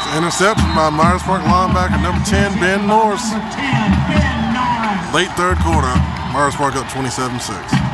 Interception by Myers Park linebacker number 10, Ben Norris. Late third quarter, Myers Park up 27-6.